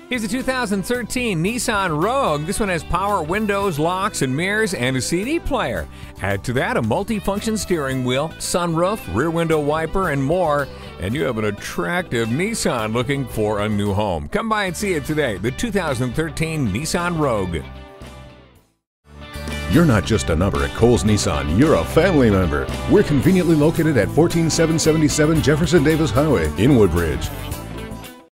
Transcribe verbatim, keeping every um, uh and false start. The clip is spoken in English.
Here's a two thousand thirteen Nissan Rogue. This one has power windows, locks, and mirrors, and a C D player. Add to that a multi-function steering wheel, sunroof, rear window wiper, and more. And you have an attractive Nissan looking for a new home. Come by and see it today. The two thousand thirteen Nissan Rogue. You're not just a number at Cowles Nissan, you're a family member. We're conveniently located at one four seven seven seven Jefferson Davis Highway in Woodbridge.